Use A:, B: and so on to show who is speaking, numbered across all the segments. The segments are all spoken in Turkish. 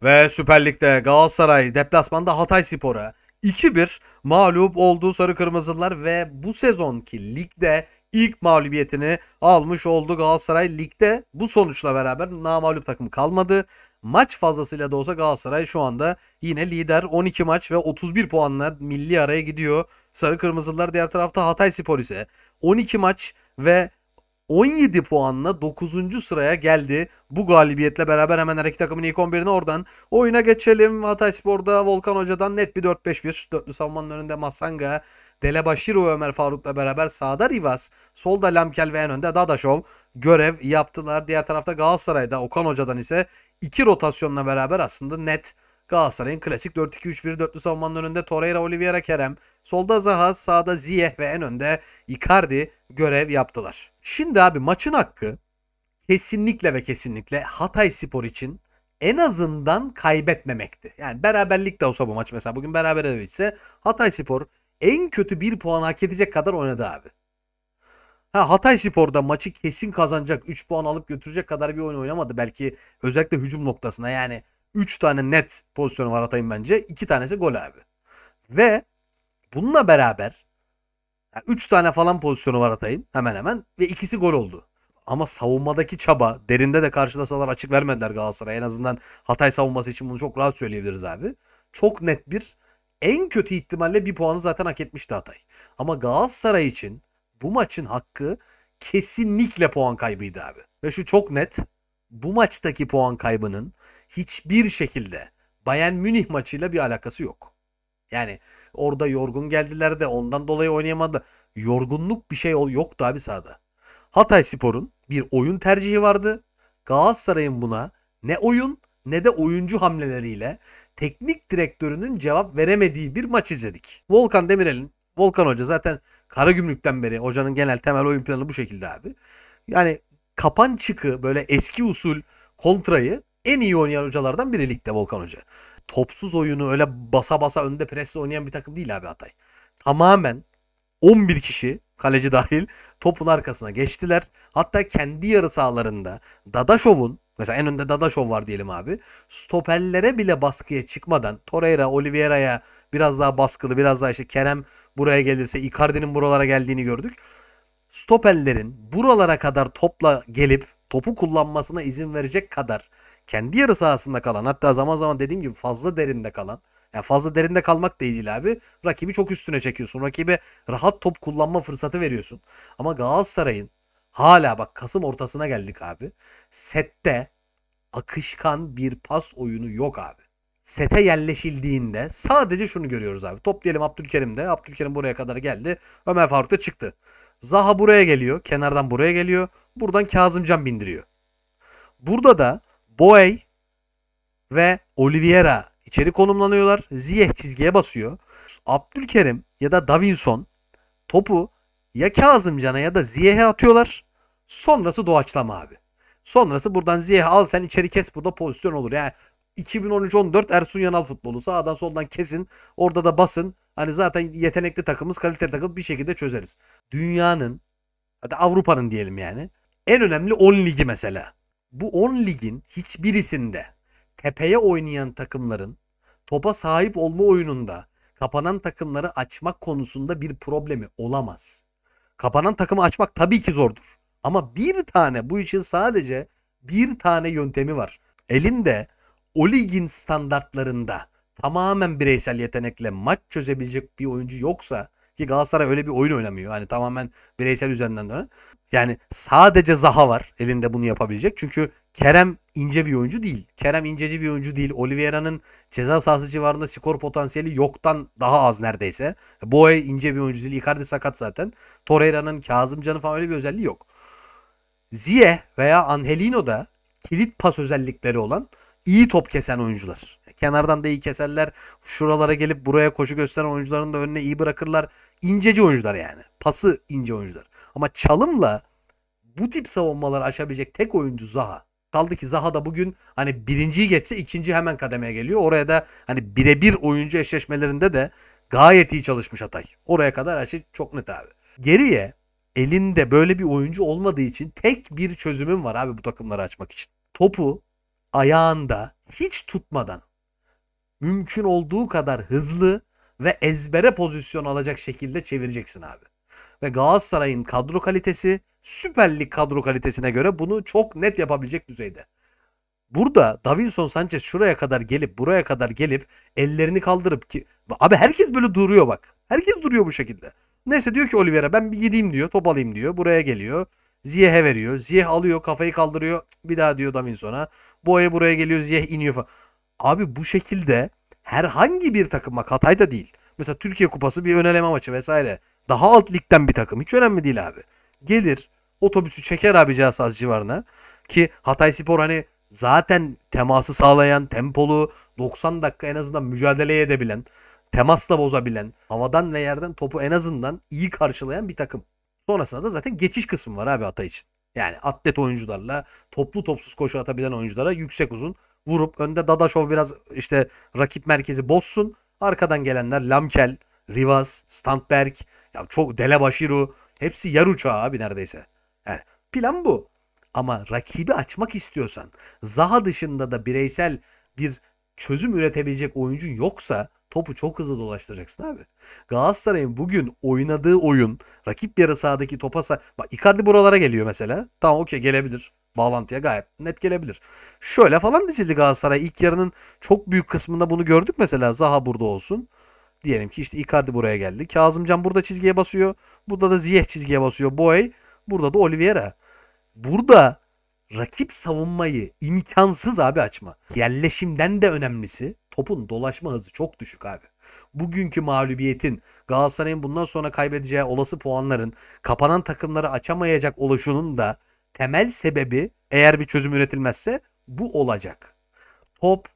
A: Ve Süper Lig'de Galatasaray deplasmanda Hatayspor'a 2-1 mağlup olduğu Sarı Kırmızılar ve bu sezonki ligde ilk mağlubiyetini almış oldu. Galatasaray ligde bu sonuçla beraber namağlup takım kalmadı. Maç fazlasıyla da olsa Galatasaray şu anda yine lider, 12 maç ve 31 puanla milli araya gidiyor. Sarı Kırmızılar diğer tarafta, Hatayspor ise 12 maç ve 17 puanla 9. sıraya geldi. Bu galibiyetle beraber hemen her iki takımın ilk 11'ine oradan oyuna geçelim. Hatayspor'da Volkan Hoca'dan net bir 4-5-1. Dörtlü savunmanın önünde Masanga, Delebaşiro ve Ömer Faruk'la beraber sağda Rivas, solda Lemkel ve en önde Dadaşov görev yaptılar. Diğer tarafta Galatasaray'da Okan Hoca'dan ise iki rotasyonla beraber aslında net Galatasaray'ın klasik 4-2-3-1 dörtlü savunmanın önünde Torreira, Oliveira, Kerem, solda Zaha, sağda Ziyech ve en önde Icardi görev yaptılar. Şimdi abi maçın hakkı kesinlikle ve kesinlikle Hatayspor için en azından kaybetmemekti. Yani beraberlik de olsa bu maç, mesela bugün berabere de bitse Hatayspor en kötü bir puan hak edecek kadar oynadı abi. Hatayspor'da maçı kesin kazanacak, 3 puan alıp götürecek kadar bir oyun oynamadı. Belki özellikle hücum noktasına, yani 3 tane net pozisyonu var Hatay'ın bence. 2 tanesi gol abi. Ve bununla beraber 3 tane falan pozisyonu var Hatay'ın hemen hemen ve ikisi gol oldu. Ama savunmadaki çaba, derinde de karşılasalar açık vermediler Galatasaray'a. En azından Hatay savunması için bunu çok rahat söyleyebiliriz abi. Çok net bir, en kötü ihtimalle bir puanı zaten hak etmişti Hatay. Ama Galatasaray için bu maçın hakkı kesinlikle puan kaybıydı abi. Ve şu çok net, bu maçtaki puan kaybının hiçbir şekilde Bayern Münih maçıyla bir alakası yok. Yani orada yorgun geldiler de ondan dolayı oynayamadı. Yorgunluk bir şey yoktu abi sahada. Hatayspor'un bir oyun tercihi vardı. Galatasaray'ın buna ne oyun ne de oyuncu hamleleriyle teknik direktörünün cevap veremediği bir maç izledik. Volkan Hoca zaten Karagümrük'ten beri hocanın genel temel oyun planı bu şekilde abi. Yani kapan çıkı böyle eski usul kontrayı en iyi oynayan hocalardan biri ligde Volkan Hoca. Topsuz oyunu öyle basa basa önde presle oynayan bir takım değil abi Hatay. Tamamen 11 kişi, kaleci dahil, topun arkasına geçtiler. Hatta kendi yarı sahalarında Dadaşov'un, mesela en önde Dadaşov var diyelim abi, stoperlere bile baskıya çıkmadan Torreira, Oliveira'ya biraz daha baskılı, biraz daha işte Kerem buraya gelirse Icardi'nin buralara geldiğini gördük. Stoperlerin buralara kadar topla gelip topu kullanmasına izin verecek kadar kendi yarı sahasında kalan, hatta zaman zaman dediğim gibi fazla derinde kalan, yani fazla derinde kalmak da değil abi. Rakibi çok üstüne çekiyorsun. Rakibe rahat top kullanma fırsatı veriyorsun. Ama Galatasaray'ın hala, bak Kasım ortasına geldik abi, sette akışkan bir pas oyunu yok abi. Sete yerleşildiğinde sadece şunu görüyoruz abi. Top diyelim Abdülkerim'de. Abdülkerim buraya kadar geldi. Ömer Faruk da çıktı. Zaha buraya geliyor. Kenardan buraya geliyor. Buradan Kazımcan bindiriyor. Burada da Boey ve Oliveira içeri konumlanıyorlar. Ziyech çizgiye basıyor. Abdülkerim ya da Davinson topu ya Kazımcan'a ya da Ziyech'e atıyorlar. Sonrası doğaçlama abi. Sonrası buradan Ziyech al sen içeri kes, burada pozisyon olur. Yani 2013-14 Ersun Yanal futbolu. Sağdan soldan kesin. Orada da basın. Hani zaten yetenekli takımız, kaliteli takım, bir şekilde çözeriz. Dünyanın, hadi Avrupa'nın diyelim yani, en önemli 10 ligi mesela. Bu 10 ligin hiçbirisinde tepeye oynayan takımların topa sahip olma oyununda kapanan takımları açmak konusunda bir problemi olamaz. Kapanan takımı açmak tabii ki zordur. Ama bir tane, bu için sadece bir tane yöntemi var. Elinde o ligin standartlarında tamamen bireysel yetenekle maç çözebilecek bir oyuncu yoksa, ki Galatasaray öyle bir oyun oynamıyor. Hani tamamen bireysel üzerinden dönen. Yani sadece Zaha var elinde bunu yapabilecek. Çünkü Kerem ince bir oyuncu değil. Kerem inceci bir oyuncu değil. Oliveira'nın ceza sahası civarında skor potansiyeli yoktan daha az neredeyse. Boey ince bir oyuncu değil. Icardi sakat zaten. Torreira'nın, Kazımcan'ın falan öyle bir özelliği yok. Ziyech veya Angelino da kilit pas özellikleri olan iyi top kesen oyuncular. Kenardan da iyi keserler. Şuralara gelip buraya koşu gösteren oyuncuların da önüne iyi bırakırlar. İnceci oyuncular yani. Pası ince oyuncular. Ama çalımla bu tip savunmaları aşabilecek tek oyuncu Zaha. Kaldı ki Zaha da bugün hani birinciyi geçse ikinci hemen kademeye geliyor. Oraya da hani birebir oyuncu eşleşmelerinde de gayet iyi çalışmış Hatay. Oraya kadar her şey çok net abi. Geriye elinde böyle bir oyuncu olmadığı için tek bir çözümüm var abi bu takımları açmak için. Topu ayağında hiç tutmadan mümkün olduğu kadar hızlı ve ezbere pozisyon alacak şekilde çevireceksin abi. Ve Galatasaray'ın kadro kalitesi Süper Lig kadro kalitesine göre bunu çok net yapabilecek düzeyde. Burada Davinson Sanchez şuraya kadar gelip buraya kadar gelip ellerini kaldırıp ki abi herkes böyle duruyor bak. Herkes duruyor bu şekilde. Neyse diyor ki Oliveira ben bir gideyim diyor. Top alayım diyor. Buraya geliyor. Ziyeh'e veriyor. Ziyeh alıyor kafayı kaldırıyor. Bir daha diyor Davinson'a. Boya buraya geliyor. Ziyeh iniyor falan. Abi bu şekilde herhangi bir takım bak Hatay'da değil. Mesela Türkiye Kupası bir ön eleme maçı vesaire. Daha alt ligden bir takım. Hiç önemli değil abi. Gelir otobüsü çeker abi Cihazsaz civarına. Ki Hatayspor hani zaten teması sağlayan, tempolu, 90 dakika en azından mücadele edebilen, temasla bozabilen, havadan ve yerden topu en azından iyi karşılayan bir takım. Sonrasında da zaten geçiş kısmı var abi Hatay için. Yani atlet oyuncularla, toplu topsuz koşu atabilen oyunculara yüksek uzun vurup önde Dadaşov biraz işte rakip merkezi bozsun. Arkadan gelenler Lamkel, Rivas, Standberg, ya çok Delebaşiru hepsi yer uçağı abi neredeyse. Yani plan bu. Ama rakibi açmak istiyorsan, Zaha dışında da bireysel bir çözüm üretebilecek oyuncun yoksa topu çok hızlı dolaştıracaksın abi. Galatasaray'ın bugün oynadığı oyun, rakip yarı sahadaki topa bak Icardi buralara geliyor mesela. Tamam okey gelebilir. Bağlantıya gayet net gelebilir. Şöyle falan dizildi Galatasaray. İlk yarının çok büyük kısmında bunu gördük mesela. Zaha burada olsun. Diyelim ki işte Icardi buraya geldi. Kazımcan burada çizgiye basıyor. Burada da Ziyech çizgiye basıyor. Boy. Burada da Oliveira. Burada rakip savunmayı imkansız abi açma. Yerleşimden de önemlisi topun dolaşma hızı çok düşük abi. Bugünkü mağlubiyetin Galatasaray'ın bundan sonra kaybedeceği olası puanların kapanan takımları açamayacak oluşunun da temel sebebi eğer bir çözüm üretilmezse bu olacak. Top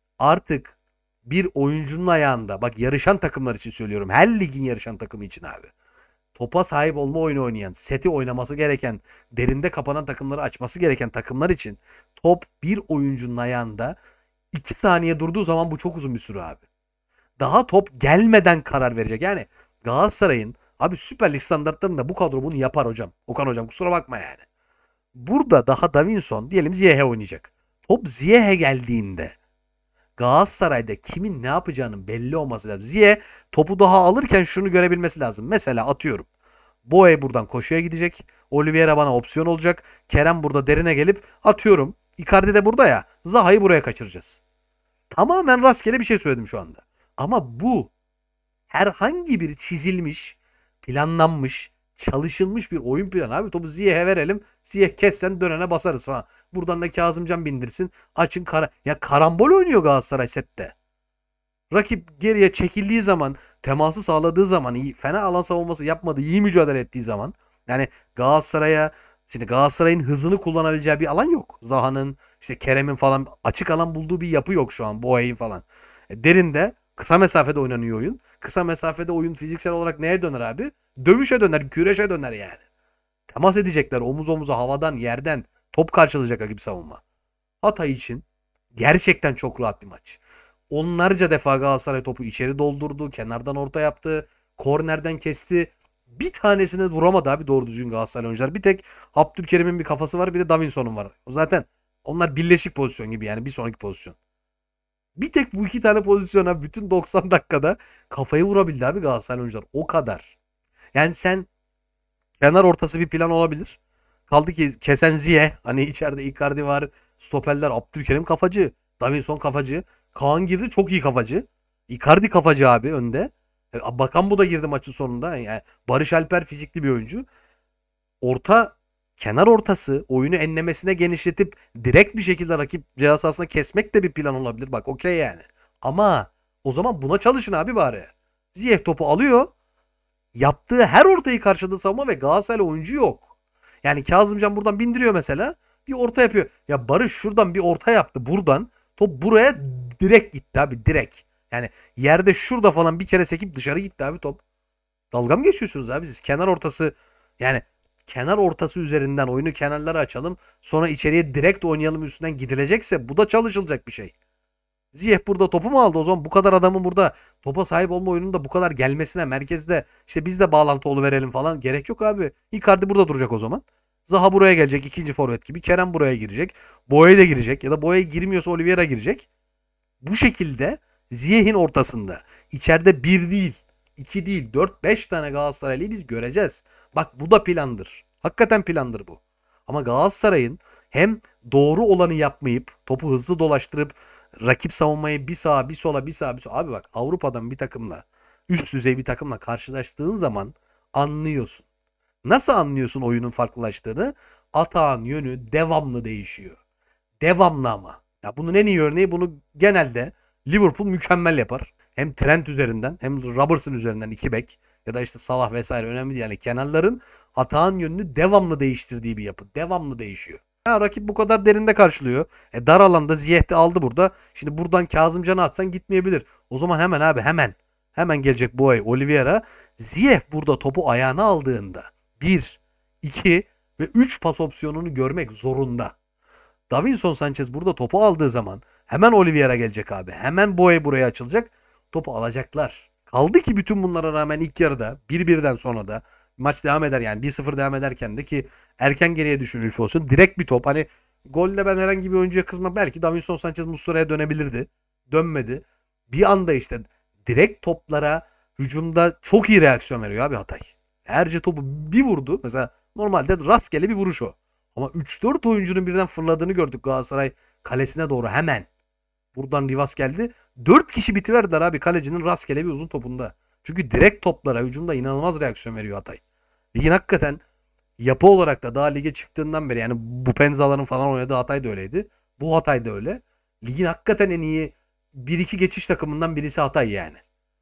A: artık bir oyuncunun ayağında bak yarışan takımlar için söylüyorum. Her ligin yarışan takımı için abi. Topa sahip olma oyunu oynayan, seti oynaması gereken, derinde kapanan takımları açması gereken takımlar için top bir oyuncunun ayağında 2 saniye durduğu zaman bu çok uzun bir süre abi. Daha top gelmeden karar verecek. Yani Galatasaray'ın abi Süper Lig standartlarında bu kadro bunu yapar hocam. Okan hocam kusura bakma yani. Burada daha Davinson diyelim Ziyeh'e oynayacak. Top Ziyeh'e geldiğinde Galatasaray'da kimin ne yapacağının belli olması lazım. Ziyeh topu daha alırken şunu görebilmesi lazım. Mesela atıyorum. Boye buradan koşuya gidecek. Oliveira bana opsiyon olacak. Kerem burada derine gelip atıyorum. Icardi de burada ya. Zaha'yı buraya kaçıracağız. Tamamen rastgele bir şey söyledim şu anda. Ama bu herhangi bir çizilmiş, planlanmış, çalışılmış bir oyun planı abi. Topu Ziyeh'e verelim. Ziyeh kessen dönene basarız falan. Buradan da Kazımcan bindirsin. Açın ya karambol oynuyor Galatasaray sette. Rakip geriye çekildiği zaman, teması sağladığı zaman, iyi, fena alan savunması yapmadığı, iyi mücadele ettiği zaman yani şimdi Galatasaray'ın hızını kullanabileceği bir alan yok. Zaha'nın, işte Kerem'in falan açık alan bulduğu bir yapı yok şu an. Boya'yı falan. Derinde kısa mesafede oynanıyor oyun. Kısa mesafede oyun fiziksel olarak neye döner abi? Dövüşe döner, güreşe döner yani. Temas edecekler omuz omuza havadan, yerden top karşılayacak gibi savunma. Hatay için gerçekten çok rahat bir maç. Onlarca defa Galatasaray topu içeri doldurdu. Kenardan orta yaptı. Kornerden kesti. Bir tanesine vuramadı abi doğru düzgün Galatasaray oyuncular. Bir tek Abdülkerim'in bir kafası var bir de Davinson'un var. Zaten onlar birleşik pozisyon gibi yani bir sonraki pozisyon. Bir tek bu iki tane pozisyona bütün 90 dakikada kafayı vurabildi abi Galatasaray oyuncular. O kadar. Yani sen kenar ortası bir plan olabilir. Kaldı ki kesen Ziyeh. Hani içeride Icardi var. Stoperler Abdülkerim kafacı. Davinson kafacı. Kaan girdi çok iyi kafacı. Icardi kafacı abi önde. Bakan bu da girdi maçın sonunda. Yani Barış Alper fizikli bir oyuncu. Orta kenar ortası oyunu enlemesine genişletip direkt bir şekilde rakip ceza sahasına kesmek de bir plan olabilir. Bak okey yani. Ama o zaman buna çalışın abi bari. Ziyech topu alıyor. Yaptığı her ortayı karşıladığı savunma ve Galatasaray oyuncu yok. Yani Kazımcan buradan bindiriyor mesela. Bir orta yapıyor. Ya Barış şuradan bir orta yaptı buradan. Top buraya direkt gitti abi direkt. Yani yerde şurada falan bir kere sekip dışarı gitti abi top. Dalga mı geçiyorsunuz abi siz? Kenar ortası yani kenar ortası üzerinden oyunu kenarlara açalım. Sonra içeriye direkt oynayalım üstünden gidilecekse bu da çalışılacak bir şey. Ziyech burada topu mu aldı? O zaman bu kadar adamın burada topa sahip olma oyununda bu kadar gelmesine merkezde işte biz de bağlantı verelim falan gerek yok abi. Icardi burada duracak o zaman. Zaha buraya gelecek ikinci forvet gibi. Kerem buraya girecek. Boye de girecek. Ya da Boye girmiyorsa Oliveira girecek. Bu şekilde Ziyech'in ortasında. İçeride bir değil, iki değil, 4-5 tane Galatasaraylı'yı biz göreceğiz. Bak bu da plandır. Hakikaten plandır bu. Ama Galatasaray'ın hem doğru olanı yapmayıp topu hızlı dolaştırıp rakip savunmayı bir sağa bir sola bir sağa bir sola. Abi bak Avrupa'dan bir takımla üst düzey bir takımla karşılaştığın zaman anlıyorsun. Nasıl anlıyorsun oyunun farklılaştığını? Atağın yönü devamlı değişiyor. Devamlı ama. Ya bunun en iyi örneği bunu genelde Liverpool mükemmel yapar. Hem Trent üzerinden hem Robertson üzerinden iki bek ya da işte Salah vesaire önemli değil. Yani kenarların atağın yönünü devamlı değiştirdiği bir yapı. Devamlı değişiyor. Ha, rakip bu kadar derinde karşılıyor. Dar alanda Ziyech de aldı burada. Şimdi buradan Kazımcan'ı atsan gitmeyebilir. O zaman hemen abi hemen. Hemen gelecek Boye, Oliveira. Ziyech burada topu ayağına aldığında 1, 2 ve 3 pas opsiyonunu görmek zorunda. Davinson Sanchez burada topu aldığı zaman hemen Oliveira gelecek abi. Hemen Boye buraya açılacak. Topu alacaklar. Kaldı ki bütün bunlara rağmen ilk yarıda 1-1'den sonra da maç devam eder yani 1-0 devam ederken de ki erken geriye düşürülmüş olsun. Direkt bir top. Hani golde ben herhangi bir oyuncuya kızma. Belki Davinson Sanchez Muslera'ya dönebilirdi. Dönmedi. Bir anda işte direkt toplara hücumda çok iyi reaksiyon veriyor abi Hatay. Erce topu bir vurdu. Mesela normalde rastgele bir vuruş o. Ama 3-4 oyuncunun birden fırladığını gördük Galatasaray kalesine doğru hemen. Buradan Rivas geldi. 4 kişi bitiverdiler abi kalecinin rastgele bir uzun topunda. Çünkü direkt toplara hücumda inanılmaz reaksiyon veriyor Hatay. Ligin hakikaten yapı olarak da daha lige çıktığından beri yani bu Penzaların falan oynadığı Hatay da öyleydi. Bu Hatay da öyle. Ligin hakikaten en iyi 1-2 geçiş takımından birisi Hatay yani.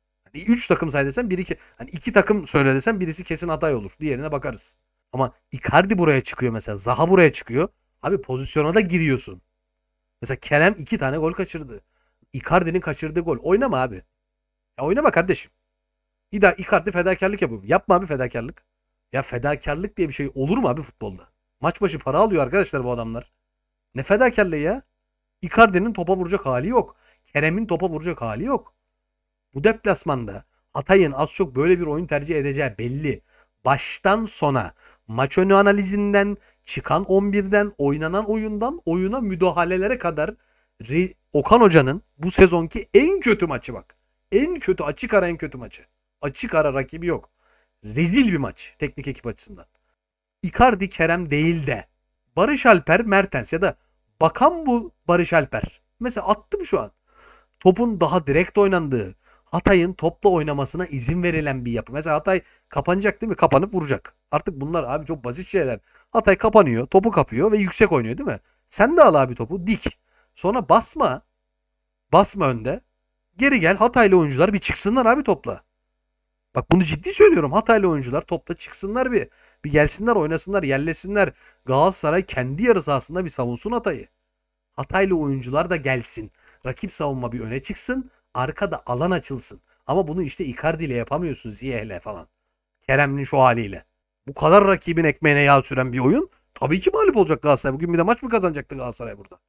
A: 3 takım say desem 1-2 hani 2 takım söyle desem birisi kesin Hatay olur. Diğerine bakarız. Ama Icardi buraya çıkıyor mesela. Zaha buraya çıkıyor. Abi pozisyona da giriyorsun. Mesela Kerem 2 tane gol kaçırdı. Icardi'nin kaçırdığı gol. Oynama abi. Ya oynama kardeşim. Icardi fedakarlık yapıyor. Yapma abi fedakarlık. Ya fedakarlık diye bir şey olur mu abi futbolda? Maç başı para alıyor arkadaşlar bu adamlar. Ne fedakarlığı ya? Icardi'nin topa vuracak hali yok. Kerem'in topa vuracak hali yok. Bu deplasmanda Hatay'ın az çok böyle bir oyun tercih edeceği belli. Baştan sona maç önü analizinden, çıkan 11'den, oynanan oyundan, oyuna müdahalelere kadar Okan Hoca'nın bu sezonki en kötü maçı bak. En kötü, açık ara en kötü maçı. Açık ara rakibi yok. Rezil bir maç teknik ekip açısından. Icardi Kerem değil de Barış Alper Mertens ya da bakan bu Barış Alper. Mesela attım şu an. Topun daha direkt oynandığı, Hatay'ın topla oynamasına izin verilen bir yapı. Mesela Hatay kapanacak değil mi? Kapanıp vuracak. Artık bunlar abi çok basit şeyler. Hatay kapanıyor, topu kapıyor ve yüksek oynuyor değil mi? Sen de al abi topu dik. Sonra basma. Basma önde. Geri gel Hataylı oyuncular bir çıksınlar abi topla. Bak bunu ciddi söylüyorum. Hataylı oyuncular topla çıksınlar bir. Bir gelsinler oynasınlar yerleşsinler. Galatasaray kendi yarı sahasında bir savunsun Hatay'ı. Hataylı oyuncular da gelsin. Rakip savunma bir öne çıksın. Arkada alan açılsın. Ama bunu işte Icardi ile yapamıyorsun Ziyech'le falan. Kerem'in şu haliyle. Bu kadar rakibin ekmeğine yağ süren bir oyun. Tabii ki mağlup olacak Galatasaray. Bugün bir de maç mı kazanacaktı Galatasaray burada?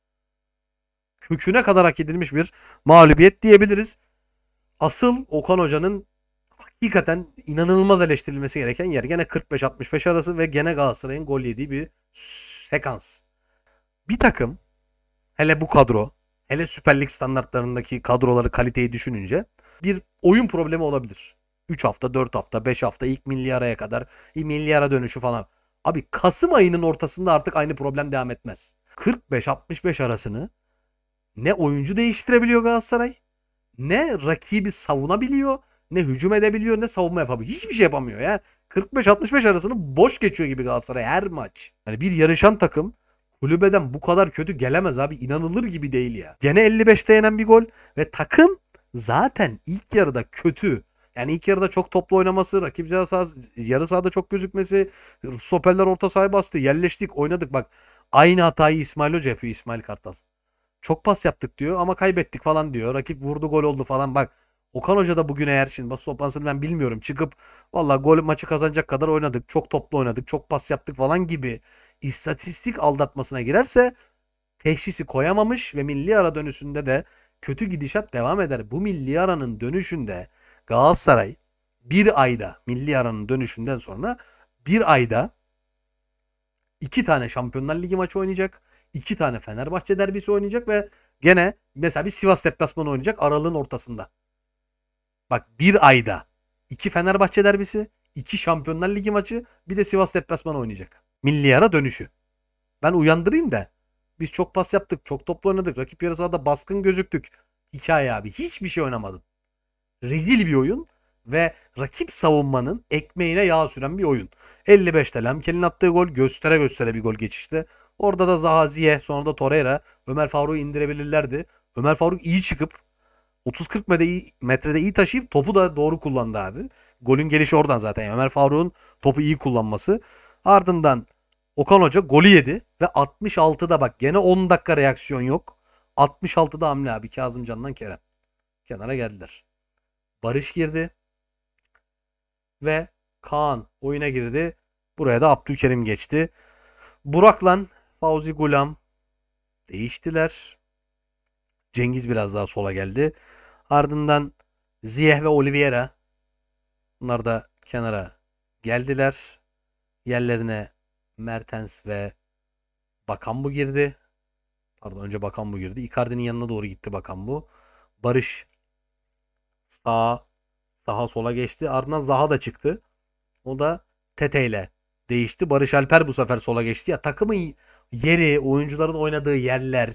A: Köküne kadar hak edilmiş bir mağlubiyet diyebiliriz. Asıl Okan Hoca'nın hakikaten inanılmaz eleştirilmesi gereken yer. Gene 45-65 arası ve gene Galatasaray'ın gol yediği bir sekans. Bir takım hele bu kadro, hele Süper Lig standartlarındaki kadroları, kaliteyi düşününce bir oyun problemi olabilir. 3 hafta, 4 hafta, 5 hafta ilk milli araya kadar milli ara dönüşü falan. Abi Kasım ayının ortasında artık aynı problem devam etmez. 45-65 arasını ne oyuncu değiştirebiliyor Galatasaray, ne rakibi savunabiliyor, ne hücum edebiliyor, ne savunma yapabiliyor. Hiçbir şey yapamıyor ya. 45-65 arasını boş geçiyor gibi Galatasaray her maç. Hani bir yarışan takım kulübeden bu kadar kötü gelemez abi. İnanılır gibi değil ya. Gene 55'te yenen bir gol ve takım zaten ilk yarıda kötü. Yani ilk yarıda çok toplu oynaması, rakip yarı sahada çok gözükmesi, stoperler orta sahaya bastı, yerleştik, oynadık. Bak aynı hatayı İsmail Hoca yapıyor, İsmail Kartal. Çok pas yaptık diyor ama kaybettik falan diyor. Rakip vurdu gol oldu falan. Bak Okan Hoca da bugün eğer şimdi basın toplantısını ben bilmiyorum. Çıkıp valla gol maçı kazanacak kadar oynadık. Çok toplu oynadık. Çok pas yaptık falan gibi istatistik aldatmasına girerse teşhisi koyamamış ve milli ara dönüşünde de kötü gidişat devam eder. Bu milli aranın dönüşünde Galatasaray bir ayda milli aranın dönüşünden sonra bir ayda 2 tane Şampiyonlar Ligi maçı oynayacak. 2 tane Fenerbahçe derbisi oynayacak ve gene mesela bir Sivas deplasmanı oynayacak aralığın ortasında. Bak bir ayda 2 Fenerbahçe derbisi, 2 Şampiyonlar Ligi maçı, bir de Sivas deplasmanı oynayacak. Milli ara dönüşü. Ben uyandırayım da biz çok pas yaptık, çok toplu oynadık. Rakip yarı sahada baskın gözüktük. Hikaye abi. Hiçbir şey oynamadın. Rezil bir oyun ve rakip savunmanın ekmeğine yağ süren bir oyun. 55'te Lemkel'in attığı gol göstere göstere bir gol geçişti. Orada da Zaha, Ziyech, sonra da Torreira Ömer Faruk'u indirebilirlerdi. Ömer Faruk iyi çıkıp 30-40 metrede iyi taşıyıp topu da doğru kullandı abi. Golün gelişi oradan zaten. Yani Ömer Faruk'un topu iyi kullanması. Ardından Okan Hoca golü yedi ve 66'da bak gene 10 dakika reaksiyon yok. 66'da hamle abi Kazımcan'dan Kerem. Kenara geldiler. Barış girdi ve Kaan oyuna girdi. Buraya da Abdülkerim geçti. Burak'la Fauzi Gulam değiştiler. Cengiz biraz daha sola geldi. Ardından Ziyech ve Oliveira. Bunlar da kenara geldiler. Yerlerine Mertens ve Bakambu girdi. Pardon önce Bakambu girdi. Icardi'nin yanına doğru gitti Bakambu. Barış sağa sola geçti. Ardından Zaha da çıktı. O da Tete ile değişti. Barış Alper bu sefer sola geçti. Ya takımın yeri, oyuncuların oynadığı yerler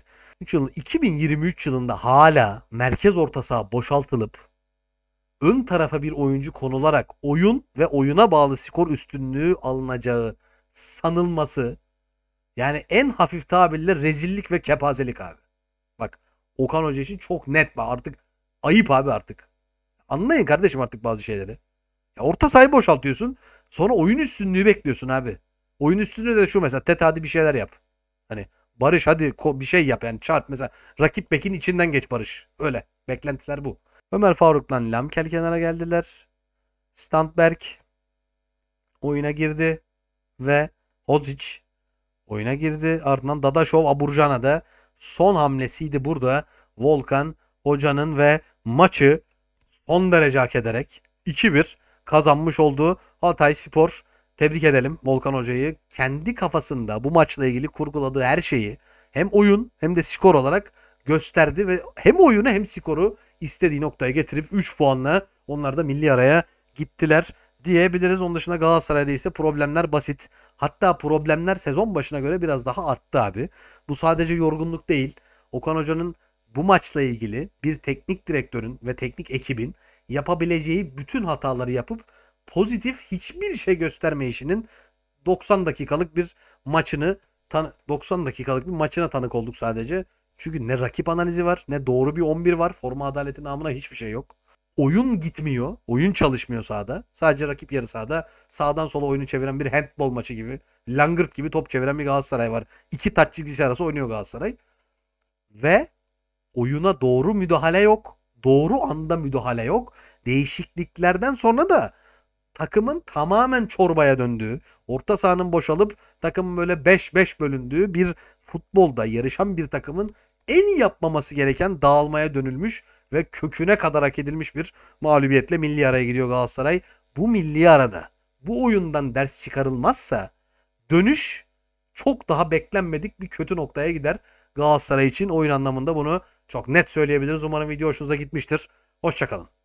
A: 2023 yılında hala merkez orta saha boşaltılıp ön tarafa bir oyuncu konularak oyun ve oyuna bağlı skor üstünlüğü alınacağı sanılması yani en hafif tabirle rezillik ve kepazelik abi. Bak Okan Hoca için çok net artık ayıp abi artık. Anlayın kardeşim artık bazı şeyleri. Ya orta sahayı boşaltıyorsun. Sonra oyun üstünlüğü bekliyorsun abi. Oyun üstünlüğü de şu mesela Tete hadi bir şeyler yap. Hani Barış hadi bir şey yap yani çarp mesela rakip bekin içinden geç Barış. Öyle. Beklentiler bu. Ömer Faruk'la Lamkel kenara geldiler. Standberg oyuna girdi ve Hodzic oyuna girdi. Ardından Dadaşov Aburjan'a da son hamlesiydi burada. Volkan Hoca'nın ve maçı son derece hak ederek 2-1 kazanmış olduğu Hatayspor. Tebrik edelim Volkan Hoca'yı. Kendi kafasında bu maçla ilgili kurguladığı her şeyi hem oyun hem de skor olarak gösterdi ve hem oyunu hem skoru istediği noktaya getirip 3 puanla onlar da milli araya gittiler diyebiliriz. Onun dışında Galatasaray'da ise problemler basit. Hatta problemler sezon başına göre biraz daha arttı abi. Bu sadece yorgunluk değil. Okan Hoca'nın bu maçla ilgili bir teknik direktörün ve teknik ekibin yapabileceği bütün hataları yapıp pozitif hiçbir şey göstermeyişinin 90 dakikalık bir maçını 90 dakikalık bir maçına tanık olduk sadece. Çünkü ne rakip analizi var, ne doğru bir 11 var. Forma adaleti namına hiçbir şey yok. Oyun gitmiyor. Oyun çalışmıyor sahada. Sadece rakip yarı sahada sağdan sola oyunu çeviren bir handball maçı gibi, langırt gibi top çeviren bir Galatasaray var. İki taç çizgisi arası oynuyor Galatasaray. Ve oyuna doğru müdahale yok. Doğru anda müdahale yok. Değişikliklerden sonra da takımın tamamen çorbaya döndüğü, orta sahanın boşalıp takımın böyle 5-5 bölündüğü bir futbolda yarışan bir takımın en iyi yapmaması gereken dağılmaya dönülmüş ve köküne kadar hak edilmiş bir mağlubiyetle milli araya gidiyor Galatasaray. Bu milli arada bu oyundan ders çıkarılmazsa dönüş çok daha beklenmedik bir kötü noktaya gider. Galatasaray için oyun anlamında bunu çok net söyleyebiliriz. Umarım video hoşunuza gitmiştir. Hoşçakalın.